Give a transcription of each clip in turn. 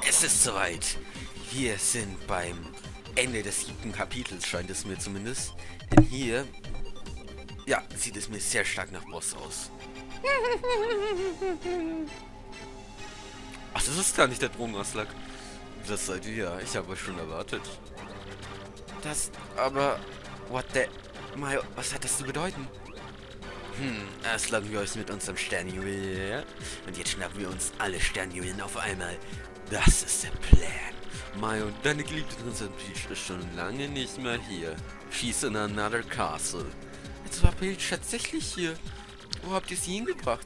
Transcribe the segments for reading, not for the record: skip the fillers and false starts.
Es ist soweit. Wir sind beim Ende des 7. Kapitels, scheint es mir zumindest. Denn hier, ja, sieht es mir sehr stark nach Boss aus. Ach, das ist gar nicht der Drogenausschlag. Das seid ihr ja. Ich habe euch schon erwartet. Das, aber, what the... was hat das zu bedeuten? Erst lagen wir euch mit unserem Sternjuwel und jetzt schnappen wir uns alle Sternjuwelen auf einmal. Das ist der Plan. Mai und deine geliebte Prinzessin Peach ist schon lange nicht mehr hier. She's in another castle. Jetzt war Peach tatsächlich hier. Wo habt ihr sie hingebracht?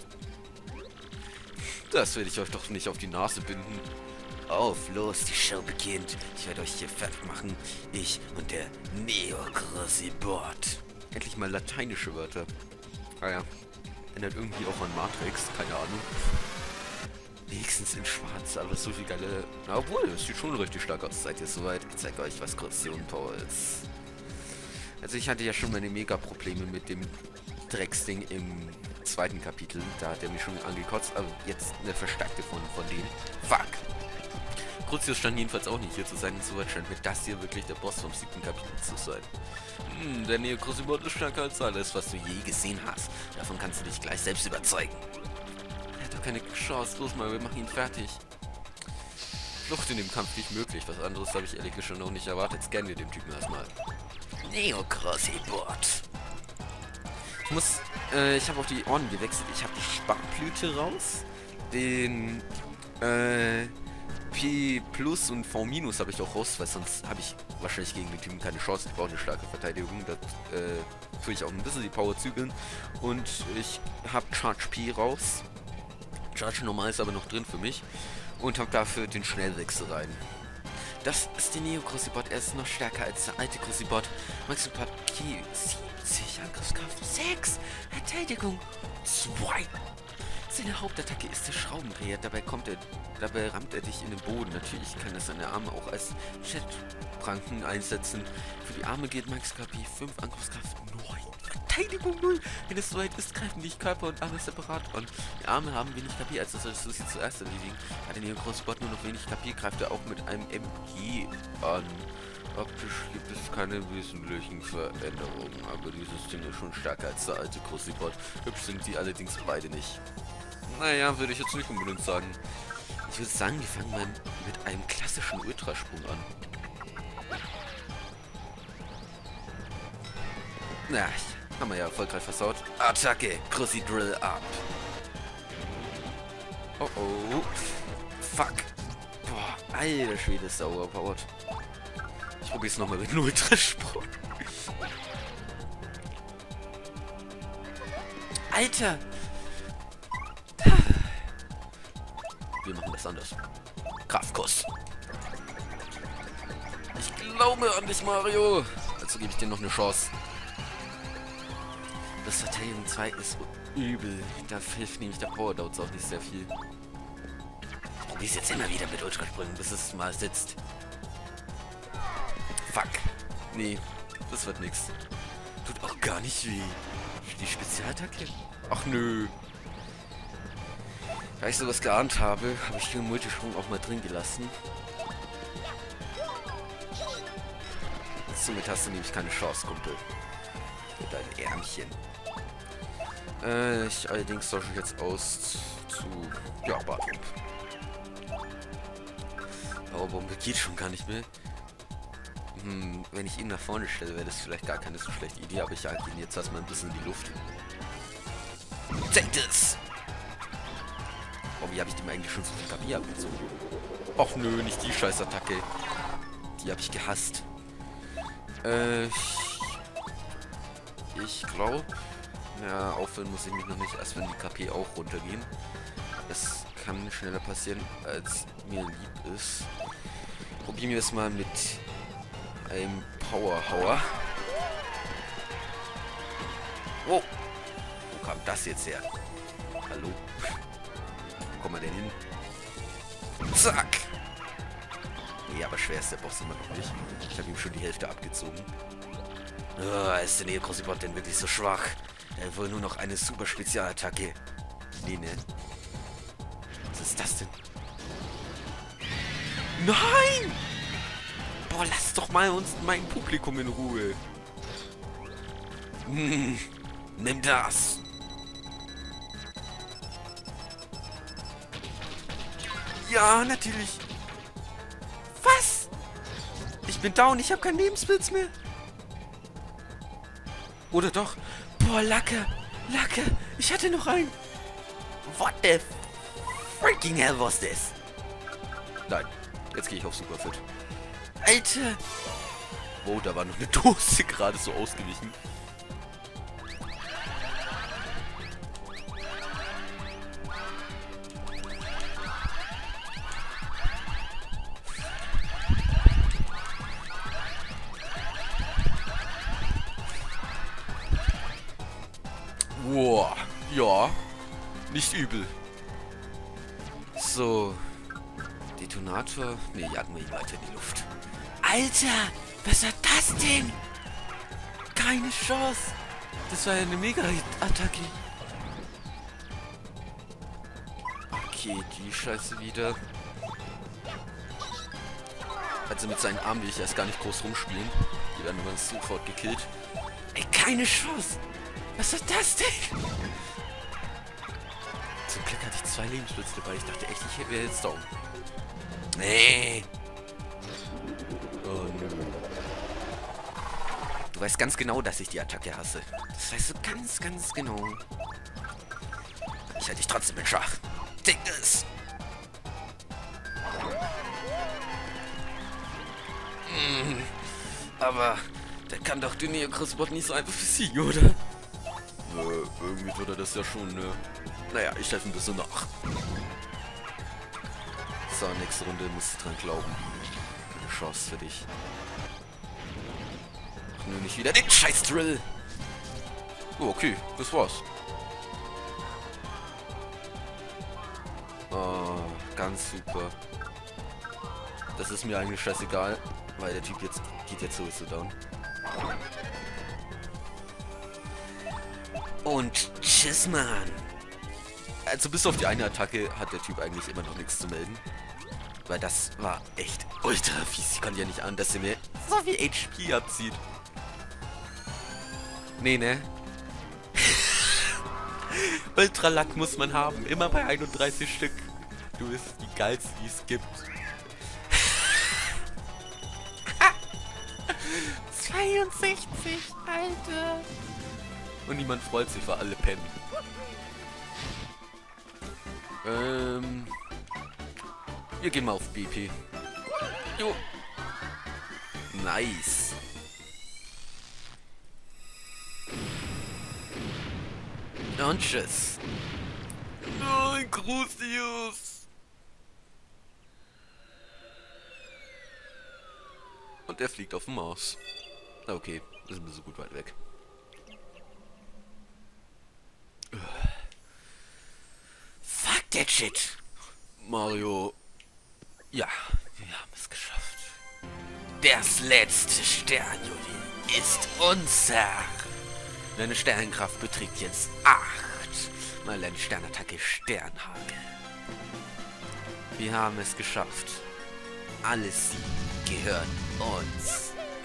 Das werde ich euch doch nicht auf die Nase binden. Auf, los, die Show beginnt. Ich werde euch hier fertig machen. Ich und der Neo-Crossy-Bot. Endlich mal lateinische Wörter. Ah ja. Erinnert irgendwie auch an Matrix, keine Ahnung. Wenigstens in schwarz, aber so viel geile... Na, obwohl, es sieht schon richtig stark aus. Seid ihr soweit? Ich zeige euch, was Corrosion Power ist. Also ich hatte ja schon meine Mega-Probleme mit dem Drecksding im 2. Kapitel. Da hat er mich schon angekotzt, aber jetzt eine verstärkte von denen. Fuck! Crucius stand jedenfalls auch nicht hier zu sein, insoweit scheint mir das hier wirklich der Boss vom 7. Kapitel zu sein. Der Neo-Crossy-Bot ist stärker als alles, was du je gesehen hast. Davon kannst du dich gleich selbst überzeugen. Er hat doch keine Chance. Los mal, wir machen ihn fertig. Flucht in dem Kampf nicht möglich. Was anderes habe ich ehrlich gesagt noch nicht erwartet. Scannen wir den Typen erstmal. Neo-Crossy-Bot. Ich habe auf die Orden gewechselt. Ich habe die Sparblüte raus. Den, P Plus und V Minus habe ich auch raus, weil sonst habe ich wahrscheinlich gegen den Typen keine Chance. Ich brauche eine starke Verteidigung. Da tue ich auch ein bisschen die Power zügeln. Und ich habe Charge P raus. Charge normal ist aber noch drin für mich. Und habe dafür den Schnellwechsel rein. Das ist der Neo-Crossy-Bot. Er ist noch stärker als der alte Crossy-Bot. Maximal P 70, Angriffskraft 6, Verteidigung 2. Seine Hauptattacke ist der Schraubendreher. Dabei rammt er dich in den Boden. Natürlich kann er seine Arme auch als Jetpranken einsetzen. Für die Arme geht Max KP 5, Angriffskraft 9, Verteidigung 0. Wenn es soweit ist, greifen dich Körper und Arme separat an. Die Arme haben wenig KP, also solltest du sie zuerst erledigen. Hat der Neo-Crossy-Bot nur noch wenig KP, greift er auch mit einem MG an. Optisch gibt es keine wesentlichen Veränderungen, aber dieses Ding ist schon stärker als der alte Crossy-Bot. Hübsch sind die allerdings beide nicht. Naja, würde ich jetzt nicht unbedingt sagen. Ich würde sagen, wir fangen mal mit einem klassischen Ultrasprung an. Na, haben wir ja erfolgreich versaut. Attacke, Crossy Drill ab. Oh oh. Fuck. Boah, alter Schwede, ist der overpowered. Ich probier's nochmal mit einem Ultrasprung. Alter! Wir machen das anders. Kraftkuss. Ich glaube an dich, Mario. Also gebe ich dir noch eine Chance. Das Verteidigung 2 ist übel. Da hilft nämlich der Power Doubts auch nicht sehr viel. Ich probiere es jetzt immer wieder mit Ultraspringen, bis es mal sitzt. Fuck. Nee, das wird nix. Tut auch gar nicht weh. Die Spezialattacke? Ach nö. Da ich sowas geahnt habe, habe ich den Multisprung auch mal drin gelassen. Somit hast du nämlich keine Chance, Kumpel. Mit deinem Ärmchen. Ich allerdings tausche ich jetzt aus zu... Ja, Bartwump. Powerbombe geht schon gar nicht mehr. Wenn ich ihn nach vorne stelle, wäre das vielleicht gar keine so schlechte Idee, aber ich jag ihn jetzt erstmal ein bisschen in die Luft. Take this! Oh, wie habe ich dem eigentlich schon so viel KP abgezogen? Och nö, nicht die Scheißattacke. Die habe ich gehasst. Ich glaube... Ja, aufhören muss ich mich noch nicht, erst wenn die KP auch runtergehen. Das kann schneller passieren, als mir lieb ist. Probieren wir es mal mit einem Powerhauer. Oh! Wo kam das jetzt her? Hallo? Wo kommen wir denn hin? Zack! Nee, aber schwer ist der Boss immer noch nicht. Ich habe ihm schon die Hälfte abgezogen. Oh, ist der Neo-Crossy-Bot denn wirklich so schwach? Er will nur noch eine super Spezialattacke. Nee, ne? Was ist das denn? Nein! Boah, lass doch mal mein Publikum in Ruhe. Nimm das. Ja, natürlich. Was? Ich bin down, ich habe keinen Lebenspilz mehr. Oder doch? Boah, Lacke. Lacke. Ich hatte noch einen. What the freaking hell was this? Nein. Jetzt gehe ich auf Superfit. Alter. Wow, da war noch eine Dose gerade so ausgewichen. Wow, ja, nicht übel. So, Detonator. Ne, jagen wir ihn weiter in die Luft. Alter, was war das denn? Keine Chance. Das war ja eine Mega-Attacke. Okay, die Scheiße wieder. Also mit seinen Armen will ich erst gar nicht groß rumspielen. Die werden immer sofort gekillt. Ey, keine Chance. Was ist das denn? Zum Glück hatte ich 2 Lebensblitze dabei. Ich dachte echt, ich wäre jetzt down. Nee. Oh, nö. Du weißt ganz genau, dass ich die Attacke hasse. Das weißt du ganz, ganz genau. Ich halte dich trotzdem in Schach. Take this. Aber der kann doch den Neocrossbot nicht so einfach besiegen, oder? Irgendwie tut er das ja schon, ne? Naja, ich helfe ein bisschen nach. So, nächste Runde musst du dran glauben. Keine Chance für dich. Ach, nur nicht wieder den scheiß Drill. Oh, okay, das war's. Oh, ganz super. Das ist mir eigentlich scheißegal, weil der Typ jetzt geht jetzt sowieso down. Und tschüss, Mann. Also bis auf die eine Attacke hat der Typ eigentlich immer noch nichts zu melden. Weil das war echt ultra fies. Ich konnte ja nicht an, dass er mir so viel HP abzieht. Nee, ne? Ultralack muss man haben. Immer bei 31 Stück. Du bist die geilste, die es gibt. 62, Alter. Und niemand freut sich, weil alle pennen. Wir gehen mal auf BP. Jo. Nice. Und tschüss. Oh, Crucius. Und er fliegt auf dem Mars. Okay, ist ein bisschen gut weit weg. Fuck that shit. Mario. Ja, wir haben es geschafft. Das letzte Sternjuwel ist unser. Deine Sternkraft beträgt jetzt 8. Mal eine Sternattacke Sternhagel. Wir haben es geschafft. Alle 7 gehören uns.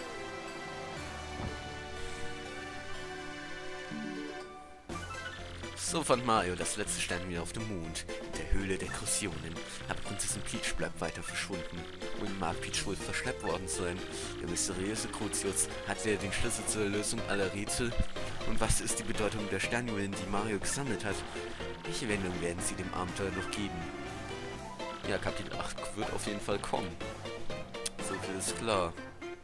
So fand Mario das letzte Sternjuwel auf dem Mond, der Höhle der Crucionen. Aber Prinzessin Peach bleibt weiter verschwunden. Und mag Peach wohl verschleppt worden sein? Der mysteriöse Crucius hatte den Schlüssel zur Lösung aller Rätsel. Und was ist die Bedeutung der Sternjuwelen, die Mario gesammelt hat? Welche Wendung werden sie dem Abenteuer noch geben? Ja, Kapitel 8 wird auf jeden Fall kommen. So viel ist klar.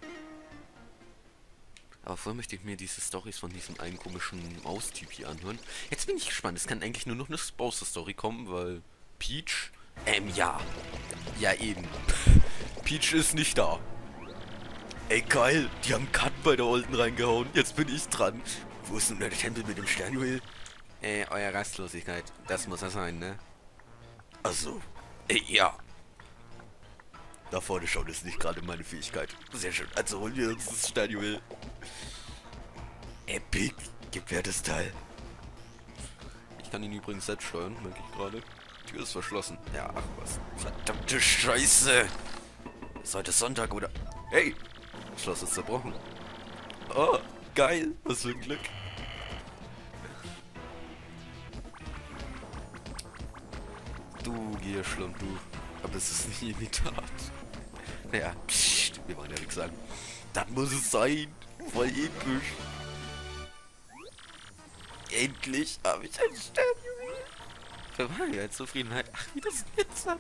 Aber vorher möchte ich mir diese Storys von diesem einen komischen Maustyp hier anhören. Jetzt bin ich gespannt. Es kann eigentlich nur noch eine Bowser-Story kommen, weil Peach... ja. Ja, eben. Peach ist nicht da. Ey, geil. Die haben Cut bei der Olden reingehauen. Jetzt bin ich dran. Wo ist denn der Tempel mit dem Sternjuwel? Euer Rastlosigkeit. Das muss er sein, ne? Also. Ja. Da vorne schauen ist nicht gerade meine Fähigkeit. Sehr schön. Also holen wir uns das Sternjuwel. Epic. Gib mir das Teil. Ich kann ihn übrigens selbst steuern, merke ich gerade. Die Tür ist verschlossen. Ja, ach was. Verdammte Scheiße. Ist heute Sonntag oder... Hey! Das Schloss ist zerbrochen. Oh, geil. Was für ein Glück. Du Gierschlump, du. Aber es ist nicht Imitat. Naja, pssst, wir wollen ja nichts sagen. Das muss es sein. Voll episch. Endlich habe ich ein Sternjuwel. Für meine Zufriedenheit. Ach, wie das glitzert.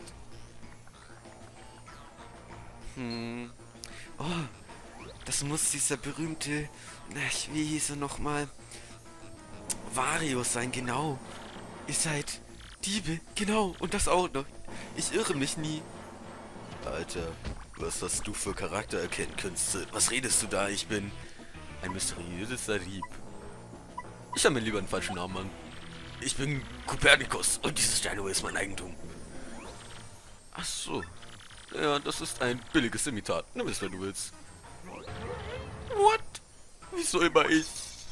Oh, das muss dieser berühmte... wie hieß er nochmal? Wario sein, genau. Ihr seid Diebe, genau. Und das auch noch. Ich irre mich nie. Alter, was hast du für Charaktererkennkünste? Was redest du da? Ich bin ein mysteriöser Dieb. Ich habe mir lieber einen falschen Namen an. Ich bin Kopernikus und dieses Sternjuwel ist mein Eigentum. Ach so. Ja, das ist ein billiges Imitat. Nimm es, wenn du willst. What? Wieso immer ich?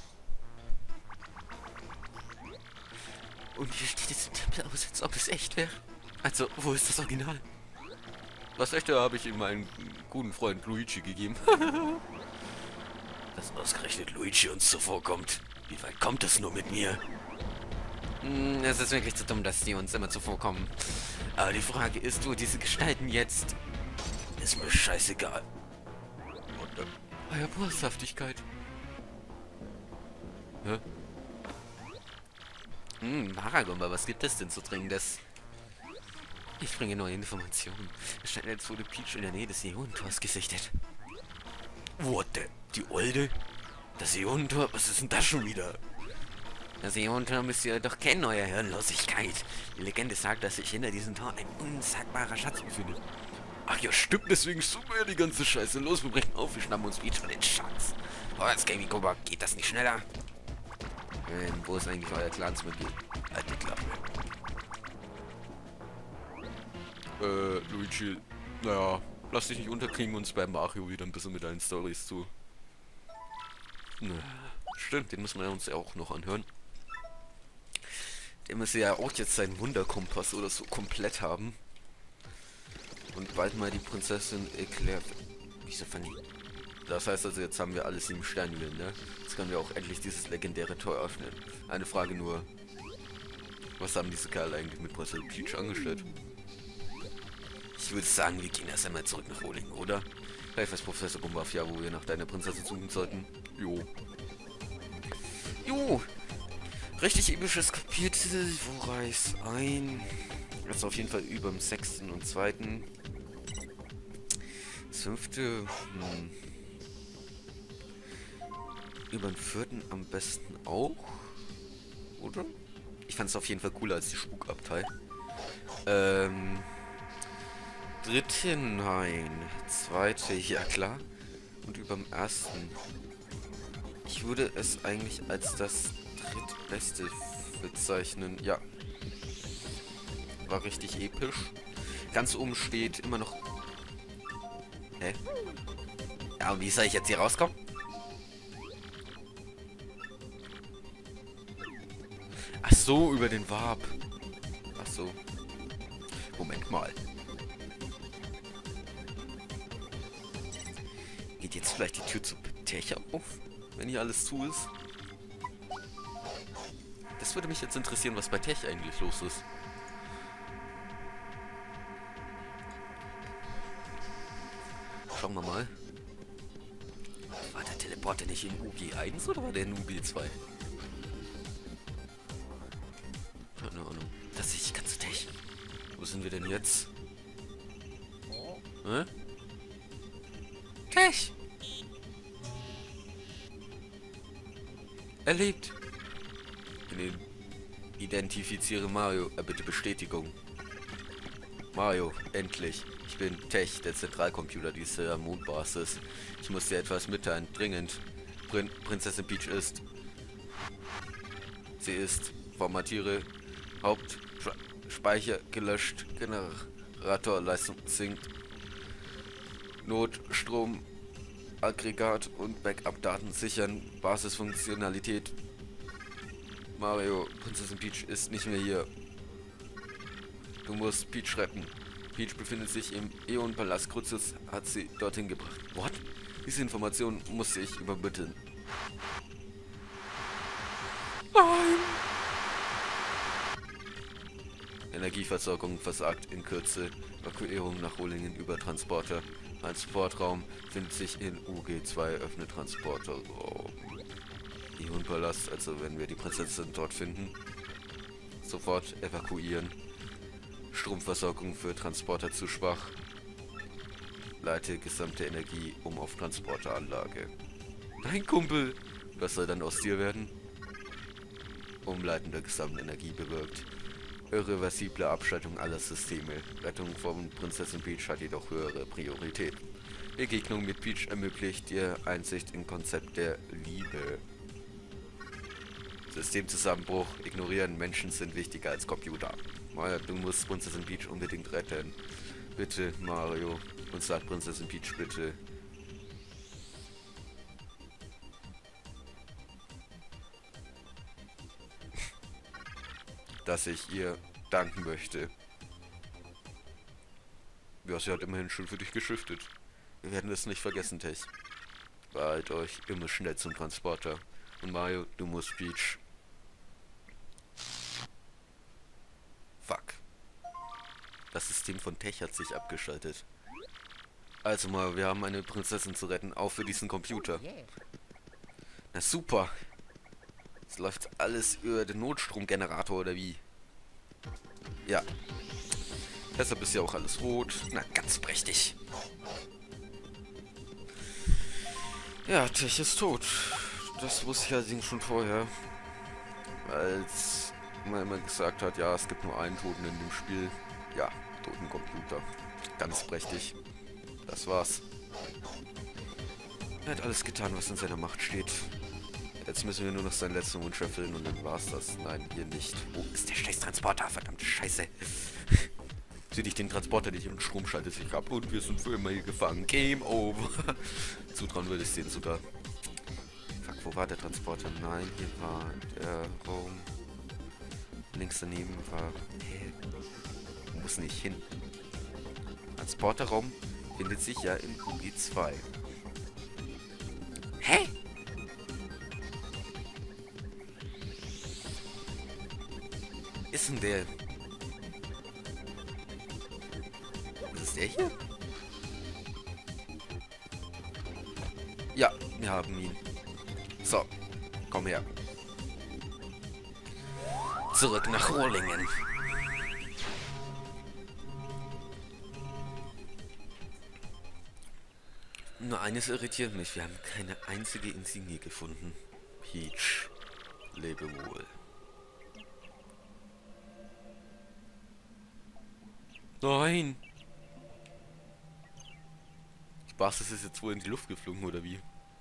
Und hier steht es im Tempel aus, als ob es echt wäre. Also, wo ist das Original? Das echte habe ich ihm meinen guten Freund Luigi gegeben. Dass ausgerechnet Luigi uns zuvorkommt. Wie weit kommt es nur mit mir? Es ist wirklich zu dumm, dass die uns immer zuvorkommen. Aber die Frage ist, wo diese Gestalten jetzt... Ist mir scheißegal. Euer Boshaftigkeit. Hä? Maragomba, was gibt es denn zu Dringendes? Ich bringe neue Informationen. Es scheint, als wurde Peach in der Nähe des Ionentors gesichtet. What the? Die Olde? Das Ionentor? Was ist denn das schon wieder? Das Ionentor müsst ihr doch kennen, euer Hirnlosigkeit. Die Legende sagt, dass sich hinter diesem Tor ein unsagbarer Schatz befindet. Ach ja, stimmt, deswegen suchen wir ja die ganze Scheiße. Los, wir brechen auf, wir schnappen uns Peach von den Schatz. Oh, jetzt Gaming Cobra, geht das nicht schneller? Wo ist eigentlich euer Clansmitglied? Halt die Klappe. Luigi, naja, lass dich nicht unterkriegen und spam Mario wieder ein bisschen mit deinen Storys zu. Stimmt, den müssen wir uns ja auch noch anhören. Der müsste ja auch jetzt seinen Wunderkompass oder so komplett haben. Und bald mal die Prinzessin Eclair... Wieso verliebt? Das heißt also, jetzt haben wir alle 7 Sternjuwelen, ne? Jetzt können wir auch endlich dieses legendäre Tor öffnen. Eine Frage nur. Was haben diese Kerle eigentlich mit Prinzessin Peach angestellt? Ich würde sagen, wir gehen erst einmal zurück nach Rohling, oder? Vielleicht weiß Professor Gumbaf ja, wo wir nach deiner Prinzessin suchen sollten. Jo. Jo! Richtig episches Kapitel. Wo reiß ein? Das ist auf jeden Fall über dem 6. und 2. Das 5. Über den 4. am besten auch. Oder? Ich fand es auf jeden Fall cooler als die Spukabtei. 3. nein. 2. ja klar. Und überm 1. Ich würde es eigentlich als das drittbeste bezeichnen. Ja. War richtig episch. Ganz oben steht immer noch... Hä? Ja, und wie soll ich jetzt hier rauskommen? Ach so, über den Warp. Ach so. Moment mal. Geht jetzt vielleicht die Tür zu Techa auf, wenn hier alles zu ist? Das würde mich jetzt interessieren, was bei Tech eigentlich los ist. Schauen wir mal. War der Teleporter nicht in UG1 oder war der in UG2? Keine Ahnung. Das sehe ich ganz zu Tech. Wo sind wir denn jetzt? Hä? Tech! Er lebt. Identifiziere Mario. Bitte Bestätigung. Mario, endlich. Ich bin Tech, der Zentralcomputer dieser Mondbasis. Ich muss dir etwas mitteilen. Dringend. Prinzessin Peach ist. Sie ist. Formatiere. Hauptspeicher gelöscht. Generatorleistung sinkt. Notstrom. Aggregat und Backup-Daten sichern. Basisfunktionalität. Mario, Prinzessin Peach ist nicht mehr hier. Du musst Peach retten. Peach befindet sich im Äon-Palast. Crucius hat sie dorthin gebracht. What? Diese Information musste ich übermitteln. Nein! Energieversorgung versagt in Kürze. Evakuierung nach Rohlingen über Transporter. Transportraum findet sich in UG2. Öffne Transporter. Oh. Äon-Palast, also wenn wir die Prinzessin dort finden. Sofort evakuieren. Stromversorgung für Transporter zu schwach. Leite gesamte Energie auf Transporteranlage. Nein, Kumpel! Was soll dann aus dir werden? Umleiten der gesamten Energie bewirkt. Irreversible Abschaltung aller Systeme. Rettung von Prinzessin Peach hat jedoch höhere Priorität. Begegnung mit Peach ermöglicht dir Einsicht in Konzept der Liebe. Systemzusammenbruch. Ignorieren. Menschen sind wichtiger als Computer. Mario, du musst Prinzessin Peach unbedingt retten. Bitte, Mario. Und sagt Prinzessin Peach bitte. Dass ich ihr danken möchte. Ja, sie hat immerhin schon für dich geschiftet. Wir werden das nicht vergessen, Tech. Beeilt euch immer schnell zum Transporter. Und Mario, du musst Peach. Fuck. Das System von Tech hat sich abgeschaltet. Also mal, wir haben eine Prinzessin zu retten, auch für diesen Computer. Na super. Jetzt läuft alles über den Notstromgenerator oder wie? Ja. Deshalb ist ja auch alles rot. Na, ganz prächtig. Ja, Tech ist tot. Das wusste ich allerdings schon vorher. Als man immer gesagt hat, ja, es gibt nur einen Toten in dem Spiel. Ja, toten Computer. Ganz prächtig. Das war's. Er hat alles getan, was in seiner Macht steht. Jetzt müssen wir nur noch seinen letzten Wunsch erfüllen und dann war's das. Nein, hier nicht. Wo ist der scheiß Transporter? Verdammte Scheiße. Sieh dich den Transporter nicht und Strom schaltet sich ab und wir sind für immer hier gefangen. Game over. Zutrauen würde ich sehen sogar. Fuck, wo war der Transporter? Nein, hier war der Raum. Links daneben war... Muss nicht hin. Transporterraum findet sich ja in UG2. Hä? Ist denn der? Ist der hier? Ja, wir haben ihn. So, komm her. Zurück nach Rohlingen. Nur eines irritiert mich. Wir haben keine einzige Insignie gefunden. Peach, lebe wohl. Nein! Spaß, das ist jetzt wohl in die Luft geflogen, oder wie?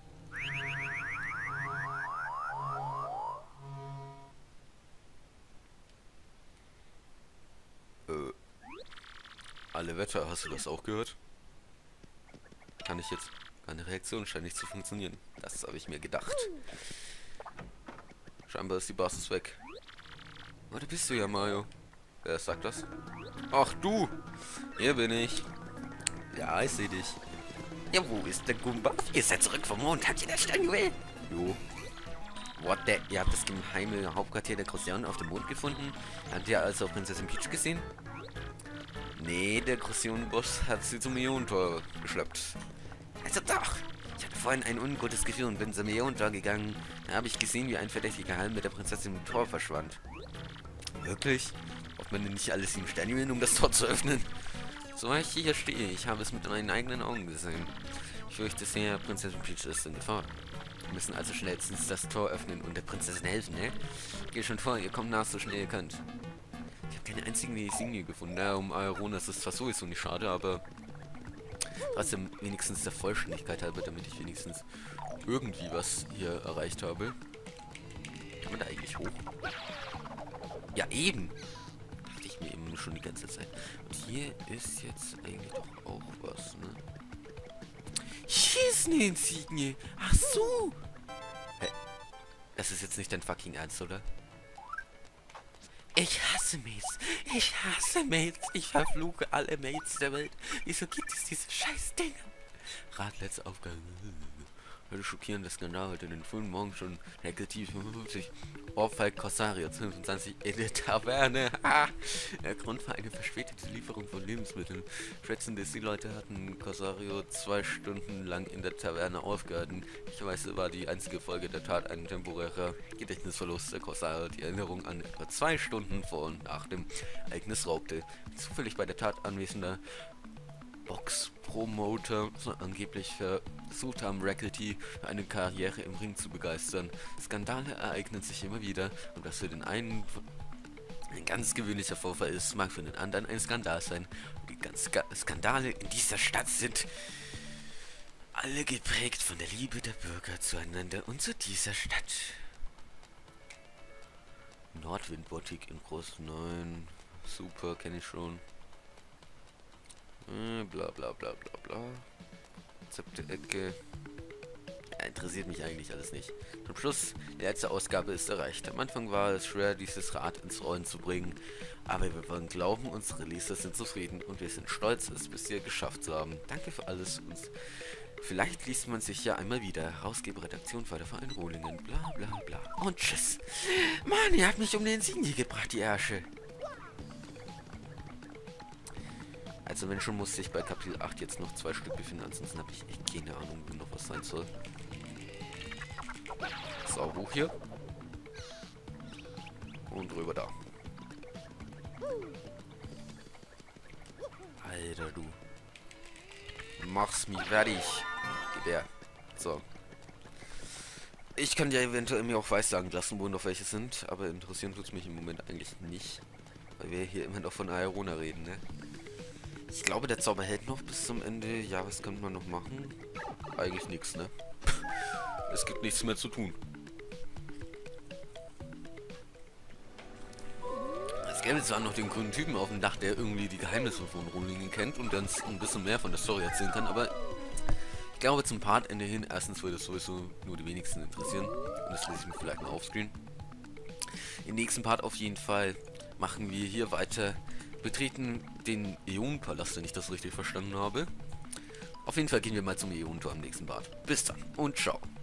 Alle Wetter, hast du das auch gehört? Kann ich jetzt... Eine Reaktion scheint nicht zu funktionieren. Das habe ich mir gedacht. Scheinbar ist die Basis weg. Oh, da bist du ja, Mario. Wer sagt das? Ach du! Hier bin ich. Ja, ich sehe dich. Ja, wo ist der Goomba? Ihr seid zurück vom Mond. Habt ihr das Sternjuwel? Jo. What the... Ihr habt das geheime Hauptquartier der Crocyon auf dem Mond gefunden? Habt ihr also Prinzessin Peach gesehen? Nee, der Crocyon-Boss hat sie zum Äon-Tor geschleppt. Also doch! Ich hatte vorhin ein ungutes Gefühl und bin zum Äon-Tor gegangen. Da habe ich gesehen, wie ein verdächtiger Halm mit der Prinzessin im Tor verschwand. Wirklich? Braucht man denn nicht alles im Sternjuwelen, um das Tor zu öffnen? So ich hier stehe, ich habe es mit meinen eigenen Augen gesehen. Ich fürchte sehr, Prinzessin Peach ist in Gefahr. Wir müssen also schnellstens das Tor öffnen und der Prinzessin helfen, ne? Geht schon vor, ihr kommt nach, so schnell ihr könnt. Ich habe keine einzige Insignie gefunden. Ja, um Aeron ist es zwar sowieso nicht schade, aber trotzdem wenigstens der Vollständigkeit halber, damit ich wenigstens irgendwie was hier erreicht habe. Kann man da eigentlich hoch? Ja, eben! Dachte ich mir eben schon die ganze Zeit. Und hier ist jetzt eigentlich doch auch was, ne? Hier ist eine Insignie! Ach so! Hä? Das ist jetzt nicht dein fucking Ernst, oder? Ich hasse hasse Mates. Ich hasse Mates. Ich verfluche alle Mates der Welt. Wieso gibt es diese scheiß Dinge? Rat letzte Aufgabe. Heute schockierender Skandal heute in den frühen Morgen schon negativ 55. Ohrfeig Corsario 25 in der Taverne. Der Grund war eine verspätete Lieferung von Lebensmitteln. Schätzen, dass die Leute hatten Corsario 2 Stunden lang in der Taverne aufgehalten. Ich weiß, es war die einzige Folge der Tat ein temporärer Gedächtnisverlust. Der Corsario die Erinnerung an etwa 2 Stunden vor und nach dem Ereignis raubte. Zufällig bei der Tat anwesender Box-Promoter angeblich versucht haben, Rackelty für eine Karriere im Ring zu begeistern. Skandale ereignen sich immer wieder und was für den einen ein ganz gewöhnlicher Vorfall ist, mag für den anderen ein Skandal sein. Und die Skandale in dieser Stadt sind alle geprägt von der Liebe der Bürger zueinander und zu dieser Stadt. Nordwind-Boutique in Groß 9. Super, kenne ich schon. Bla bla bla bla bla. Rezepte Ecke. Ja, interessiert mich eigentlich alles nicht. Zum Schluss, die letzte Ausgabe ist erreicht. Am Anfang war es schwer, dieses Rad ins Rollen zu bringen. Aber wir wollen glauben, unsere Leser sind zufrieden und wir sind stolz, es bis hier geschafft zu haben. Danke für alles und vielleicht liest man sich ja einmal wieder. Herausgeber, Redaktion, Förderverein Rohlingen, bla bla bla. Und tschüss. Mann, ihr habt mich um den Sieg hier gebracht, die Ärsche. Also wenn schon, musste ich bei Kapitel 8 jetzt noch 2 Stück befinden, ansonsten habe ich echt keine Ahnung, wo noch was sein soll. So, hoch hier. Und rüber da. Alter, du. Mach's mich fertig. Gib her. So. Ich kann ja eventuell mir auch weissagen lassen, wo noch welche sind, aber interessieren tut's mich im Moment eigentlich nicht. Weil wir hier immer noch von Aerona reden, ne? Ich glaube, der Zauber hält noch bis zum Ende. Ja, was könnte man noch machen? Eigentlich nichts, ne? Es gibt nichts mehr zu tun. Es gäbe zwar noch den grünen Typen auf dem Dach, der irgendwie die Geheimnisse von Rohlingen kennt und dann ein bisschen mehr von der Story erzählen kann, aber ich glaube zum Partende hin, erstens würde es sowieso nur die wenigsten interessieren und das lese ich mir vielleicht mal aufscreen. Im nächsten Part auf jeden Fall machen wir hier weiter. Betreten den Äonenpalast, wenn ich das richtig verstanden habe. Auf jeden Fall gehen wir mal zum Äonentor am nächsten Part. Bis dann und ciao.